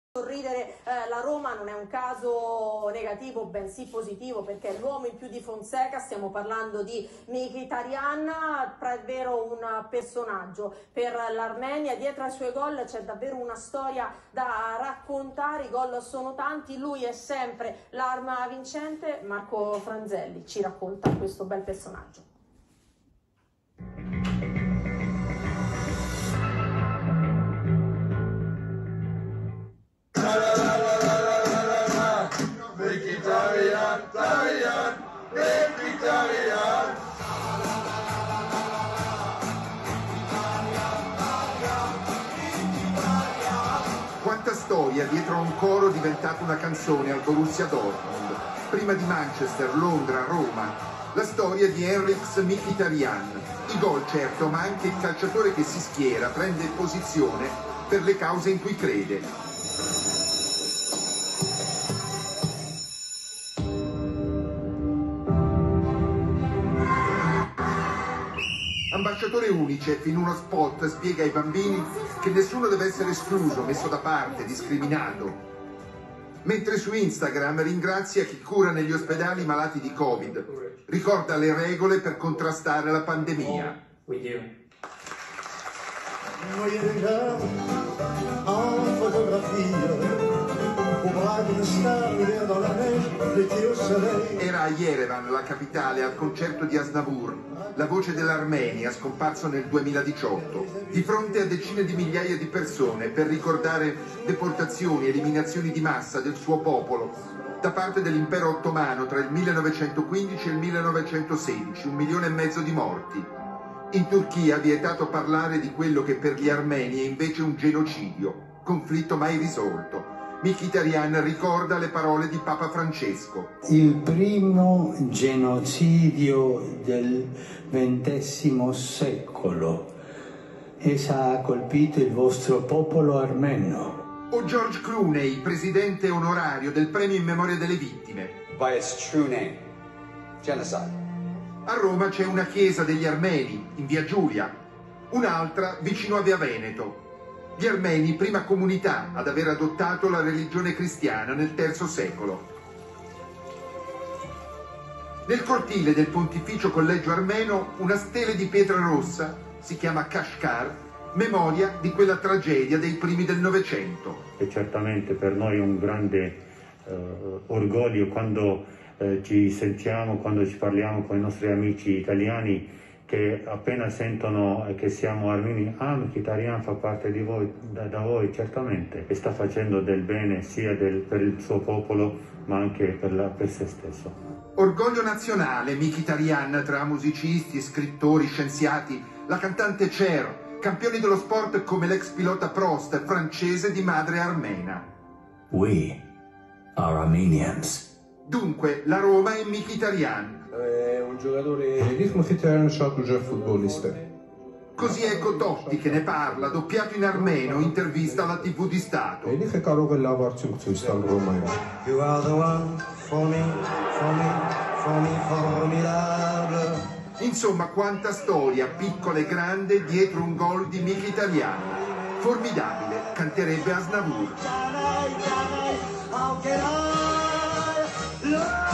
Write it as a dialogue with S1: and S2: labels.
S1: Sorridere la Roma non è un caso negativo, bensì positivo, perché è l'uomo in più di Fonseca. Stiamo parlando di Mkhitaryan, davvero un personaggio per l'Armenia. Dietro ai suoi gol c'è davvero una storia da raccontare, i gol sono tanti, lui è sempre l'arma vincente. Marco Franzelli ci racconta questo bel personaggio.
S2: Quanta storia dietro a un coro diventato una canzone al Borussia Dortmund, prima di Manchester, Londra, Roma. La storia di Henrikh Mkhitaryan. I gol certo, ma anche il calciatore che si schiera, prende posizione per le cause in cui crede. Ambasciatore Unicef in uno spot spiega ai bambini che nessuno deve essere escluso, messo da parte, discriminato. Mentre su Instagram ringrazia chi cura negli ospedali malati di Covid. Ricorda le regole per contrastare la pandemia. Era a Yerevan, la capitale, al concerto di Aznavour, la voce dell'Armenia, scomparso nel 2018, di fronte a decine di migliaia di persone per ricordare deportazioni, eliminazioni di massa del suo popolo da parte dell'impero ottomano tra il 1915 e il 1916, 1,5 milioni di morti. In Turchia vietato parlare di quello che per gli armeni è invece un genocidio, conflitto mai risolto. Mkhitaryan ricorda le parole di Papa Francesco.
S3: Il primo genocidio del XX secolo. Essa ha colpito il vostro popolo armeno.
S2: O George Clooney, presidente onorario del premio in memoria delle vittime.
S4: By its true name, genocide.
S2: A Roma c'è una chiesa degli armeni, in via Giulia, un'altra vicino a via Veneto. Gli armeni, prima comunità ad aver adottato la religione cristiana nel III secolo. Nel cortile del Pontificio Collegio Armeno una stele di pietra rossa, si chiama Kashgar, memoria di quella tragedia dei primi del Novecento.
S5: È certamente per noi un grande orgoglio quando ci sentiamo, quando ci parliamo con i nostri amici italiani, che appena sentono che siamo armeni, Mkhitaryan fa parte di voi, da voi certamente, e sta facendo del bene sia per il suo popolo ma anche per se stesso.
S2: Orgoglio nazionale, Mkhitaryan, tra musicisti, scrittori, scienziati, la cantante Cher, campioni dello sport come l'ex pilota Prost, francese di madre armena.
S6: We are Armenians.
S2: Dunque, la Roma è Mkhitaryan.
S7: È un giocatore Mkhitaryan շատ ուժեղ ֆուտբոլիստ է.
S2: Così ecco Totti che ne parla, doppiato in armeno, intervista alla TV di Stato.
S7: Էլիքը կարող է լավ արդյունք ցույց տալ Ռոմայում.
S8: You are the one for me, formidable.
S2: Insomma, quanta storia, piccola e grande, dietro un gol di Mkhitaryan. Formidabile, canterebbe Aznavour.